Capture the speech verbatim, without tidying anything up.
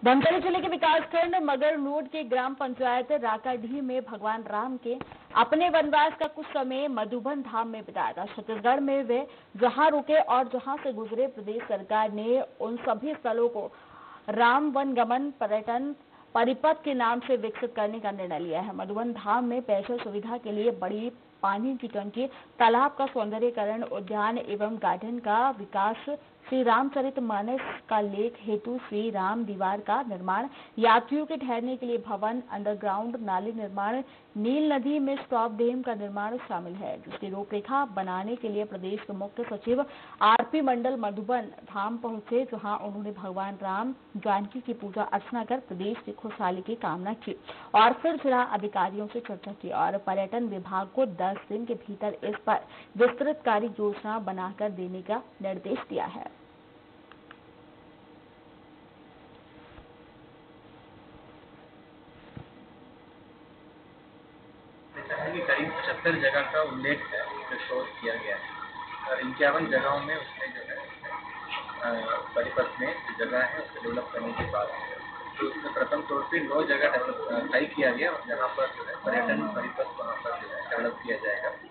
धमतरी जिले के विकासखंड मगरनोट के ग्राम पंचायत राकाडीह में भगवान राम के अपने वनवास का कुछ समय मधुबन धाम में बिताया था। छत्तीसगढ़ में वे जहां रुके और जहां से गुजरे, प्रदेश सरकार ने उन सभी स्थलों को राम वनगमन पर्यटन परिपथ के नाम से विकसित करने का निर्णय लिया है। मधुबन धाम में पेयजल सुविधा के लिए बड़ी पानी की टंकी, तालाब का सौंदर्यीकरण, उद्यान एवं गार्डन का विकास, श्री रामचरितमानस का लेख हेतु श्री राम दीवार का निर्माण, यात्रियों के ठहरने के लिए भवन, अंडरग्राउंड नाली निर्माण, नील नदी में स्टॉप डैम का निर्माण शामिल है, जिसकी रूपरेखा बनाने के लिए प्रदेश के मुख्य सचिव आरपी मंडल मधुबन धाम पहुंचे, जहां उन्होंने भगवान राम जानकी की पूजा अर्चना कर प्रदेश की खुशहाली की कामना की और फिर जिला अधिकारियों से चर्चा की और पर्यटन विभाग को दस दिन के भीतर इस पर विस्तृत कार्य योजना बनाकर देने का निर्देश दिया है। करीब पचहत्तर जगह का उल्लेख है जो शोध किया गया है और इक्यावन जगहों में उसने जो है परिपथ में जो जगह है उसे डेवलप करने की बात है। तो उसमें प्रथम तौर पे नौ जगह डेवलप तय किया गया और जहाँ पर जो है पर्यटन परिपथ वहाँ पर जो है डेवलप किया जाएगा।